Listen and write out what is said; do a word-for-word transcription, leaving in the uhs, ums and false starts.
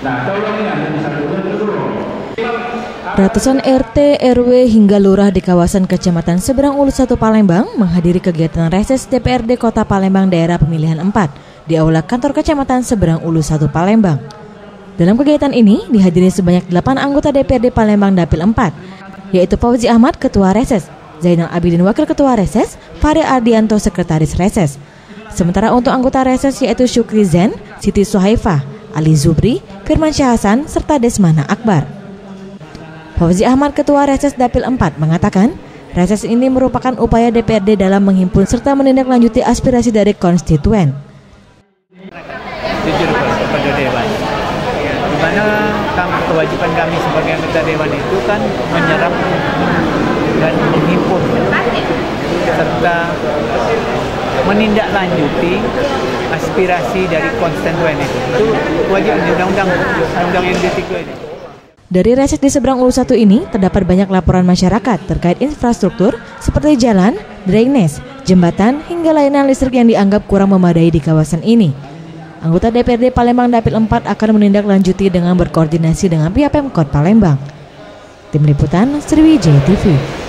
Ratusan R T, R W hingga lurah di kawasan Kecamatan Seberang Ulus satu Palembang menghadiri kegiatan reses D P R D Kota Palembang Daerah Pemilihan empat di Aula Kantor Kecamatan Seberang Ulus satu Palembang. Dalam kegiatan ini dihadiri sebanyak delapan anggota D P R D Palembang Dapil empat, yaitu Fauzi Ahmad Ketua Reses, Zainal Abidin Wakil Ketua Reses, Fahri Ardianto Sekretaris Reses. Sementara untuk anggota Reses yaitu Syukri Zen, Siti Suhaifah, Ali Zubri, Firman Syah Hasan, serta Desmana Akbar. Fauzi Ahmad Ketua Reses Dapil empat mengatakan, reses ini merupakan upaya D P R D dalam menghimpun serta menindaklanjuti aspirasi dari konstituen. Jujur kepada Dewan, di mana kewajiban kami sebagai anggota Dewan itu kan menyerap dan menghimpun serta menindaklanjuti aspirasi dari konstituen itu. Itu wajib undang-undang undang-undang yang ditiga ini. Dari reses di Seberang Ulus satu ini terdapat banyak laporan masyarakat terkait infrastruktur seperti jalan, drainase, jembatan hingga layanan listrik yang dianggap kurang memadai di kawasan ini. Anggota D P R D Palembang Dapil empat akan menindaklanjuti dengan berkoordinasi dengan pihak Pemkot Palembang. Tim Liputan Sriwijaya T V.